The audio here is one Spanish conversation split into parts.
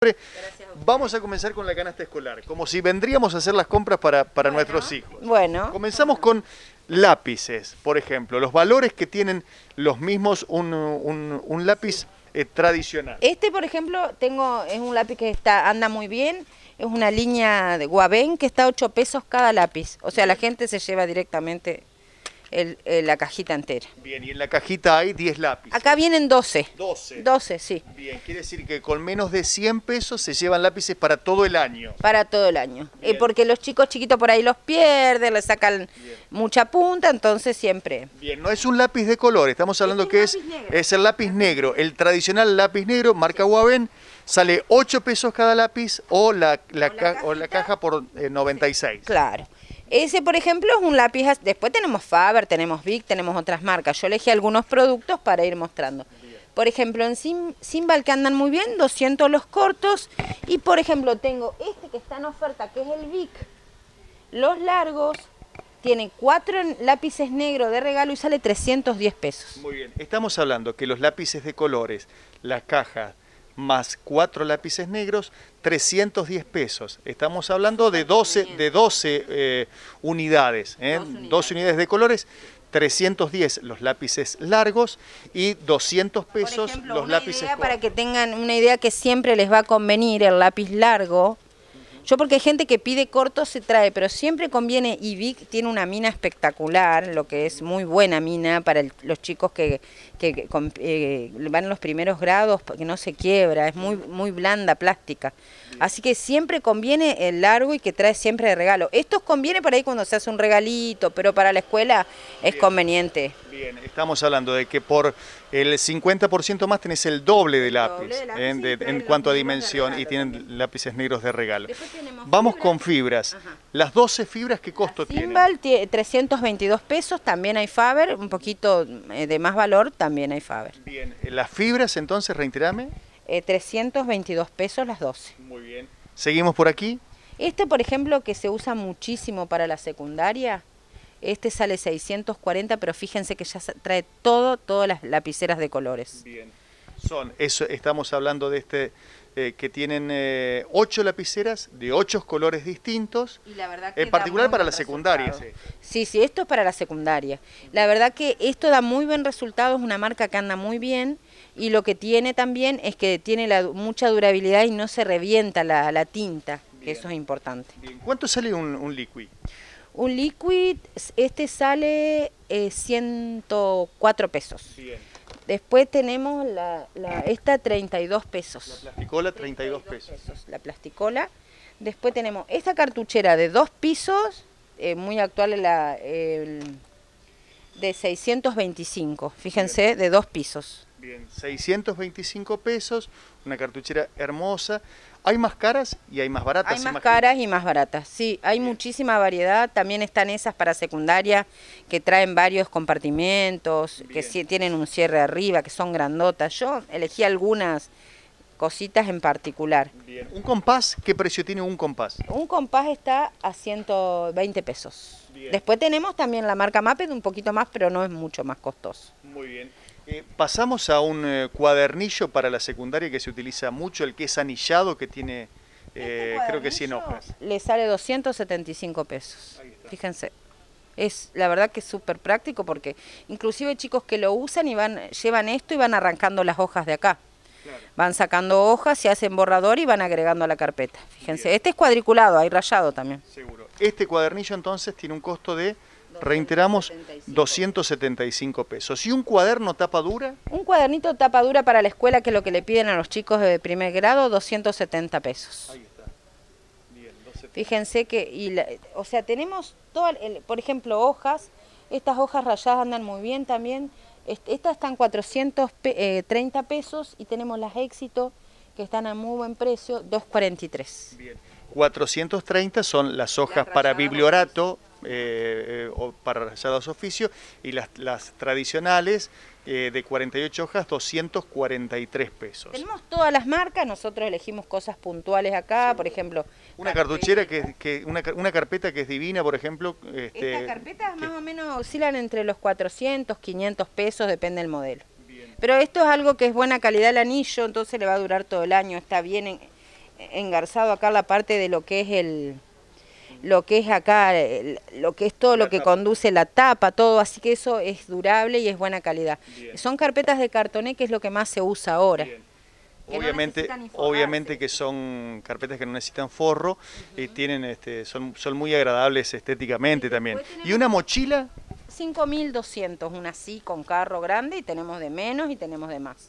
siempre. Vamos a comenzar con la canasta escolar, como si vendríamos a hacer las compras para nuestros hijos. Bueno. Comenzamos con lápices, por ejemplo, los valores que tienen los mismos un lápiz tradicional. Este, por ejemplo, es un lápiz que anda muy bien. Es una línea de Wavén que está a 8 pesos cada lápiz. O sea, la gente se lleva directamente la cajita entera. Bien, y en la cajita hay 10 lápices. Acá vienen 12. 12. 12, sí. Bien, quiere decir que con menos de 100 pesos se llevan lápices para todo el año. Para todo el año. Porque los chicos chiquitos por ahí los pierden, le sacan mucha punta, entonces siempre. Bien, no es un lápiz de color, estamos hablando que es el lápiz negro. El tradicional lápiz negro, marca Wavén, sale 8 pesos cada lápiz o la caja por 96. Claro. Ese, por ejemplo, es un lápiz. Después tenemos Faber, tenemos Bic, tenemos otras marcas. Yo elegí algunos productos para ir mostrando. Por ejemplo, en Simbal, que andan muy bien, 200 los cortos. Y, por ejemplo, tengo este que está en oferta, que es el Bic. Los largos, tienen 4 lápices negros de regalo y sale 310 pesos. Muy bien. Estamos hablando que los lápices de colores, la caja, más 4 lápices negros, 310 pesos. Estamos hablando de 12 unidades, 12 unidades de colores, 310 los lápices largos y 200 pesos por ejemplo, los lápices cortos. Para que tengan una idea que siempre les va a convenir el lápiz largo. Yo porque hay gente que pide corto se trae, pero siempre conviene, y Bic tiene una mina espectacular, lo que es muy buena mina para los chicos que van en los primeros grados, porque no se quiebra, es muy blanda, plástica. Así que siempre conviene el largo y que trae siempre de regalo. Estos conviene por ahí cuando se hace un regalito, pero para la escuela es conveniente. Bien, estamos hablando de que por el 50% más tenés el doble de lápiz, en cuanto a dimensión, y tienen lápices negros de regalo. Vamos con fibras. Ajá. Las 12 fibras, ¿qué costo tienen? Simbal, 322 pesos, también hay Faber, un poquito de más valor, también hay Faber. Bien, las fibras entonces, reiterame. 322 pesos las 12. Muy bien. ¿Seguimos por aquí? Este, por ejemplo, que se usa muchísimo para la secundaria, este sale 640, pero fíjense que ya trae todas las lapiceras de colores. Bien. Estamos hablando de que tienen 8 lapiceras de 8 colores distintos, y la verdad que en particular para la secundaria. Sí, esto es para la secundaria. La verdad que esto da muy buen resultado, es una marca que anda muy bien, y lo que tiene también es que tiene mucha durabilidad y no se revienta la tinta, que eso es importante. Bien. ¿Cuánto sale un liquid? Un liquid, este sale 104 pesos. Bien. Después tenemos esta 32 pesos. La plasticola 32 pesos. La plasticola. Después tenemos esta cartuchera de 2 pisos, muy actual, de 625, fíjense, de 2 pisos. Bien, 625 pesos, una cartuchera hermosa. ¿Hay más caras y hay más baratas? Hay más caras y más baratas, sí, hay muchísima variedad. También están esas para secundaria que traen varios compartimentos, que sí, tienen un cierre arriba, que son grandotas. Yo elegí algunas cositas en particular. Bien. ¿Un compás? ¿Qué precio tiene un compás? Un compás está a 120 pesos. Bien. Después tenemos también la marca Maped, un poquito más, pero no es mucho más costoso. Muy bien. Pasamos a un cuadernillo para la secundaria que se utiliza mucho, el que es anillado, que tiene creo que 100 hojas. Le sale 275 pesos, fíjense. La verdad que es súper práctico porque inclusive hay chicos que lo usan y llevan esto y van arrancando las hojas de acá. Claro. Van sacando hojas, se hacen borrador y van agregando a la carpeta. Fíjense, bien. Este es cuadriculado, hay rayado también. Seguro. Este cuadernillo entonces tiene un costo de... Reiteramos, 275 pesos. ¿Y un cuaderno tapa dura? Un cuadernito tapa dura para la escuela, que es lo que le piden a los chicos de primer grado, 270 pesos. Ahí está. Bien, 270. Fíjense que, o sea, tenemos, por ejemplo, hojas. Estas hojas rayadas andan muy bien también. Estas están 430 pesos y tenemos las Éxito, que están a muy buen precio, 243. Bien. 430 son las hojas para bibliorato, o para rayados oficio, y las tradicionales de 48 hojas, 243 pesos. Tenemos todas las marcas, nosotros elegimos cosas puntuales acá, sí. Por ejemplo... Una cartuchera, una carpeta que es divina, por ejemplo... Estas carpetas más o menos oscilan entre los 400, 500 pesos, depende del modelo. Bien. Pero esto es algo que es buena calidad el anillo, entonces le va a durar todo el año, está bien engarzado acá la parte de lo que es lo que es acá, lo que es todo lo que conduce la tapa, todo, así que eso es durable y es buena calidad. Bien. Son carpetas de cartoné, que es lo que más se usa ahora. Obviamente que son carpetas que no necesitan forro y tienen, son muy agradables estéticamente también. ¿Y una mochila? 5.200, una así con carro grande, y tenemos de menos y tenemos de más.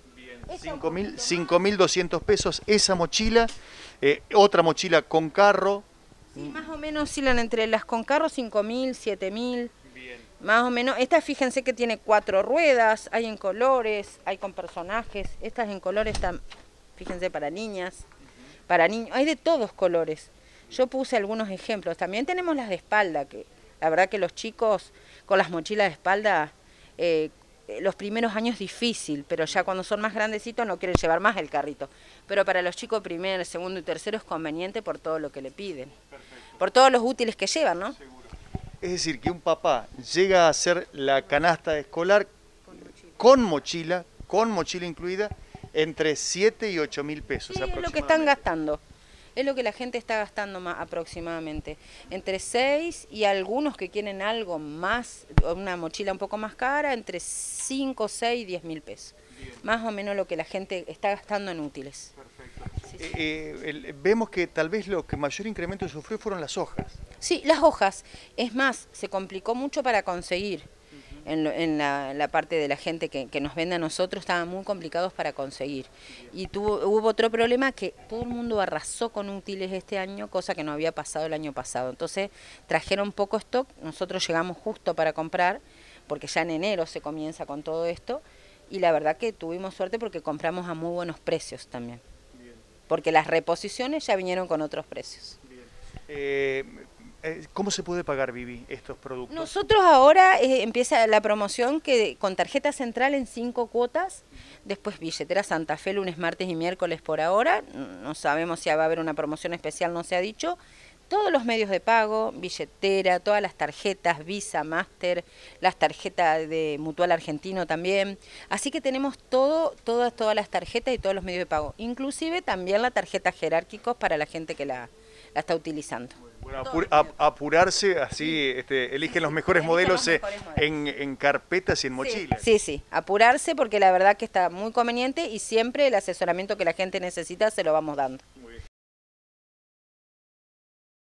5.200 pesos esa mochila, otra mochila con carro. Sí, más o menos oscilan entre las con carro 5.000, 7.000, más o menos. Esta fíjense que tiene 4 ruedas, hay en colores, hay con personajes. Estas en colores están, fíjense, para niñas, para niños, hay de todos colores. Yo puse algunos ejemplos. También tenemos las de espalda, que la verdad que los chicos con las mochilas de espalda, los primeros años difícil, pero ya cuando son más grandecitos no quieren llevar más el carrito. Pero para los chicos primer, segundo y tercero es conveniente por todo lo que le piden. Perfecto. Por todos los útiles que llevan, ¿no? Seguro. Es decir, que un papá llega a hacer la canasta escolar con mochila incluida, entre 7 y 8.000 pesos. Sí, es lo que están gastando. Es lo que la gente está gastando más aproximadamente. Entre 6 y algunos que quieren algo más, una mochila un poco más cara, entre 5, 6 y 10.000 pesos. Bien. Más o menos lo que la gente está gastando en útiles. Perfecto. Sí. Vemos que tal vez lo que mayor incremento sufrió fueron las hojas. Sí, las hojas. Es más, se complicó mucho para conseguir. En la parte de la gente que nos vende a nosotros, estaban muy complicados para conseguir. Y hubo otro problema, que todo el mundo arrasó con útiles este año, cosa que no había pasado el año pasado. Entonces trajeron poco stock, nosotros llegamos justo para comprar, porque ya en enero se comienza con todo esto, y la verdad que tuvimos suerte porque compramos a muy buenos precios también. Bien. Porque las reposiciones ya vinieron con otros precios. Bien. ¿Cómo se puede pagar, Vivi, estos productos? Nosotros ahora empieza la promoción con tarjeta central en 5 cuotas, después billetera Santa Fe lunes, martes y miércoles por ahora, no sabemos si va a haber una promoción especial, no se ha dicho. Todos los medios de pago, billetera, todas las tarjetas, Visa, Master, las tarjetas de Mutual Argentino también. Así que tenemos todas las tarjetas y todos los medios de pago, inclusive también la tarjeta jerárquicos para la gente que la está utilizando. Bueno, apurarse, así eligen los mejores modelos en carpetas y en mochilas. Sí, apurarse porque la verdad que está muy conveniente y siempre el asesoramiento que la gente necesita se lo vamos dando.